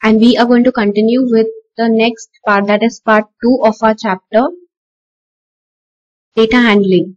and we are going to continue with the next part, that is part 2 of our chapter, data handling.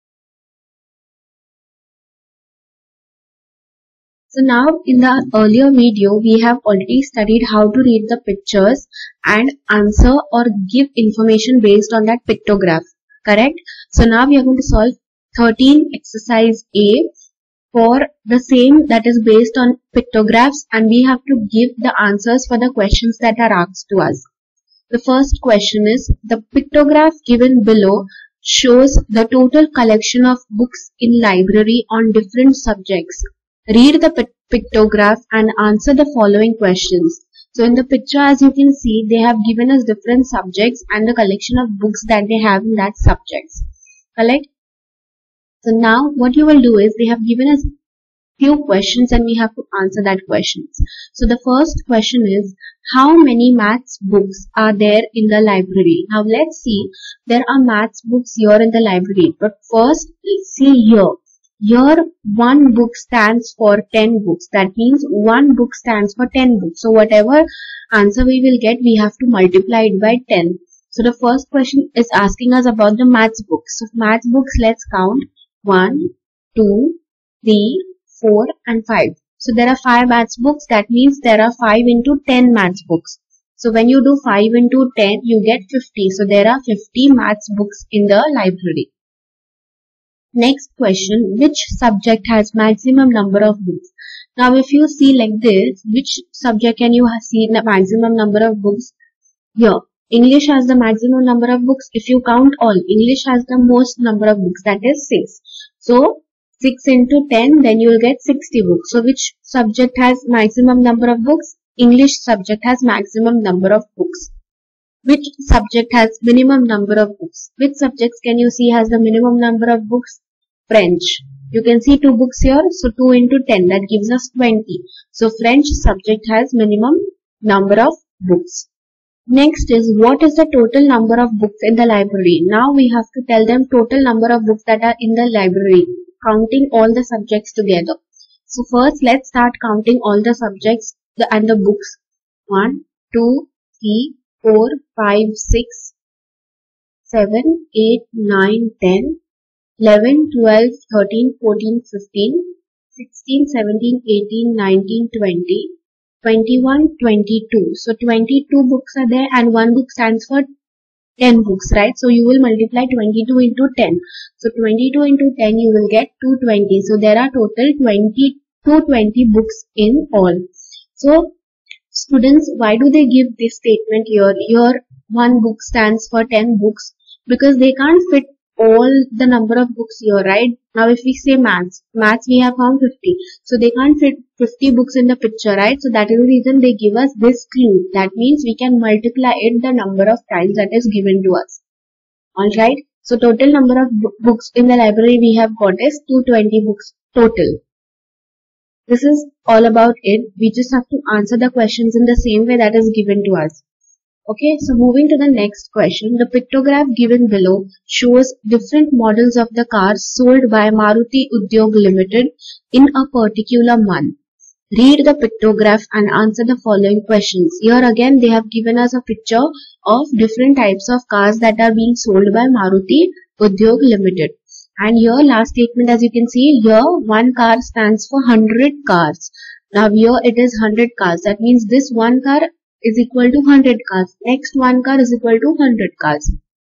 So now in the earlier video, we have already studied how to read the pictures and answer or give information based on that pictograph, correct? So now we are going to solve 13 exercise A for the same, that is based on pictographs, and we have to give the answers for the questions that are asked to us. The first question is, the pictograph given below shows the total collection of books in library on different subjects. Read the pictograph and answer the following questions. So in the picture, as you can see, they have given us different subjects and the collection of books that they have in that subjects. Correct? So now what you will do is, they have given us few questions and we have to answer that questions. So the first question is, how many maths books are there in the library? Now let's see, there are maths books here in the library, but first let's see here. Here one book stands for 10 books. That means one book stands for 10 books. So whatever answer we will get, we have to multiply it by 10. So the first question is asking us about the maths books. So maths books, let's count. 1, 2, 3, 4 and 5. So there are 5 maths books. That means there are 5 into 10 maths books. So when you do 5 into 10, you get 50. So there are 50 maths books in the library. Next question, which subject has maximum number of books? Now if you see like this, which subject can you see the maximum number of books? Here, English has the maximum number of books. If you count all, English has the most number of books, that is 6. So 6 into 10, then you will get 60 books. So which subject has maximum number of books? English subject has maximum number of books. Which subject has minimum number of books? Which subjects can you see has the minimum number of books? French. You can see 2 books here. So 2 into 10, that gives us 20. So French subject has minimum number of books. Next is, what is the total number of books in the library? Now we have to tell them total number of books that are in the library, counting all the subjects together. So first let's start counting all the subjects and the books. 1, 2, 3, 4, 5, 6, 7, 8, 9, 10, 11, 12, 13, 14, 15, 16, 17, 18, 19, 20, 21, 22. So 22 books are there and one book stands for 10 books, right? So you will multiply 22 into 10. So 22 into 10, you will get 220. So there are total 220 books in all. So students, why do they give this statement here? Here one book stands for 10 books because they can't fit all the number of books here, right? Now if we say maths we have found 50. So they can't fit 50 books in the picture, right? So that is the reason they give us this clue. That means we can multiply it the number of times that is given to us. Alright. So total number of books in the library we have got is 220 books total. This is all about it. We just have to answer the questions in the same way that is given to us. Okay, so moving to the next question, the pictograph given below shows different models of the cars sold by Maruti Udyog Limited in a particular month. Read the pictograph and answer the following questions. Here again they have given us a picture of different types of cars that are being sold by Maruti Udyog Limited. And here last statement, as you can see, here one car stands for 100 cars. Now here it is 100 cars. That means this one car is equal to 100 cars. Next one car is equal to 100 cars.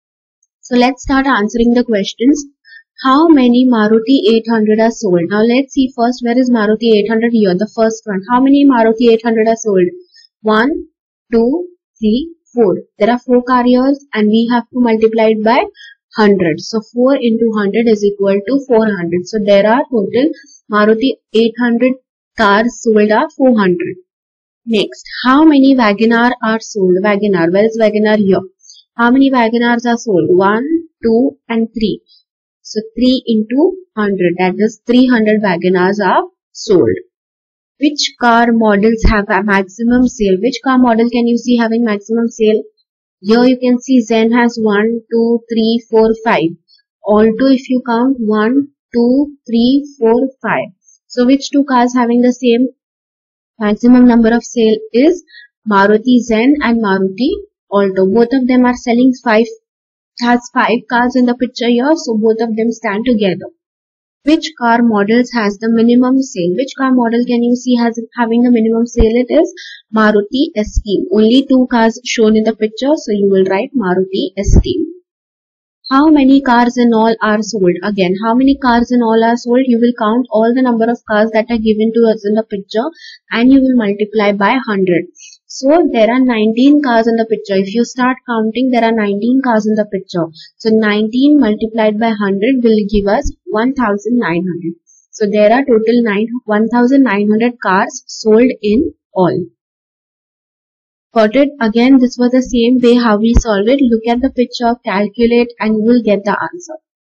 So let's start answering the questions. How many Maruti 800 are sold? Now let's see first, where is Maruti 800 here? The first one. How many Maruti 800 are sold? 1, 2, 3, 4. There are 4 cars and we have to multiply it by 100. So 4 into 100 is equal to 400. So there are total Maruti 800 cars sold are 400. Next, how many WagonR are sold? WagonR, where is WagonR here? How many WagonRs are sold? 1, 2 and 3. So 3 into 100, that is 300 WagonRs are sold. Which car models have a maximum sale? Which car model can you see having maximum sale? Here you can see Zen has 1, 2, 3, 4, 5. Alto, if you count 1, 2, 3, 4, 5. So which two cars having the same maximum number of sale is Maruti Zen and Maruti Alto. Both of them are selling has 5 cars in the picture here, so both of them stand together. Which car models has the minimum sale? Which car model can you see having the minimum sale? It is Maruti S-Team. Only 2 cars shown in the picture, so you will write Maruti S-Team. How many cars in all are sold? Again, how many cars in all are sold? You will count all the number of cars that are given to us in the picture and you will multiply by 100. So there are 19 cars in the picture. If you start counting, there are 19 cars in the picture. So 19 multiplied by 100 will give us 1900. So there are total 1900 cars sold in all. Got it? Again, this was the same way how we solve it. Look at the picture, calculate, and you will get the answer.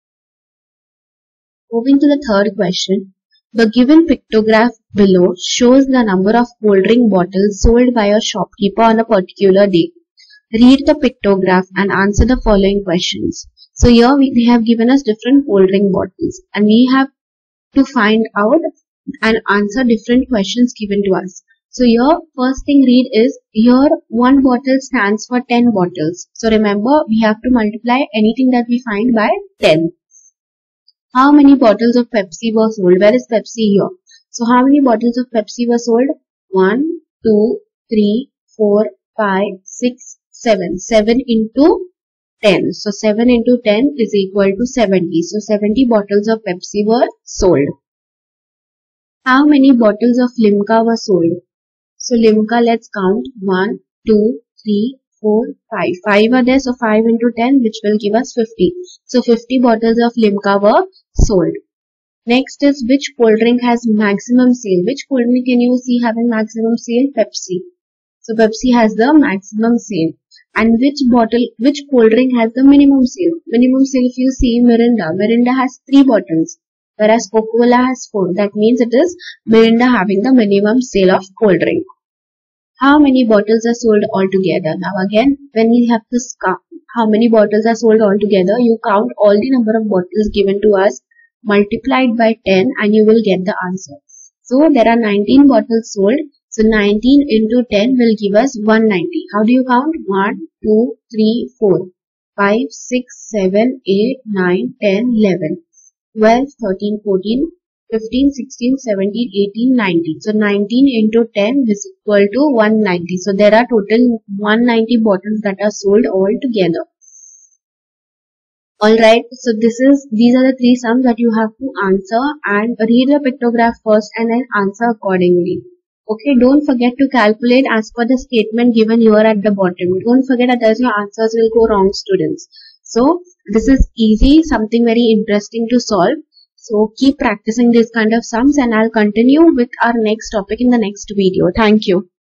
Moving to the third question. The given pictograph below shows the number of cold drink bottles sold by a shopkeeper on a particular day. Read the pictograph and answer the following questions. So here they have given us different cold drink bottles and we have to find out and answer different questions given to us. So here first thing read is, here 1 bottle stands for 10 bottles. So remember we have to multiply anything that we find by 10. How many bottles of Pepsi were sold? Where is Pepsi here? So how many bottles of Pepsi were sold? 1, 2, 3, 4, 5, 6, 7. 7 into 10. So 7 into 10 is equal to 70. So 70 bottles of Pepsi were sold. How many bottles of Limca were sold? So Limca, let's count. 1, 2, 3, 4, 5. 5 are there, so 5 into 10, which will give us 50. So 50 bottles of Limca were sold. Next is, which cold drink has maximum sale? Which cold drink can you see having maximum sale? Pepsi. So Pepsi has the maximum sale. And which cold drink has the minimum sale? Minimum sale, if you see, Mirinda. Mirinda has 3 bottles, whereas Coca-Cola has 4. That means it is Mirinda having the minimum sale of cold drink. How many bottles are sold altogether? Now again, when we have to count how many bottles are sold altogether, you count all the number of bottles given to us, multiplied by 10 and you will get the answer. So there are 19 bottles sold. So 19 into 10 will give us 190. How do you count? 1, 2, 3, 4, 5, 6, 7, 8, 9, 10, 11, 12, 13, 14, 15, 16, 17, 18, 19. So 19 into 10 is equal to 190. So there are total 190 bottles that are sold all together. Alright, so these are the 3 sums that you have to answer, and read the pictograph first and then answer accordingly. Okay, don't forget to calculate as per the statement given here at the bottom. Don't forget, otherwise your answers will go wrong, students. So this is easy, something very interesting to solve. So keep practicing these kind of sums and I'll continue with our next topic in the next video. Thank you.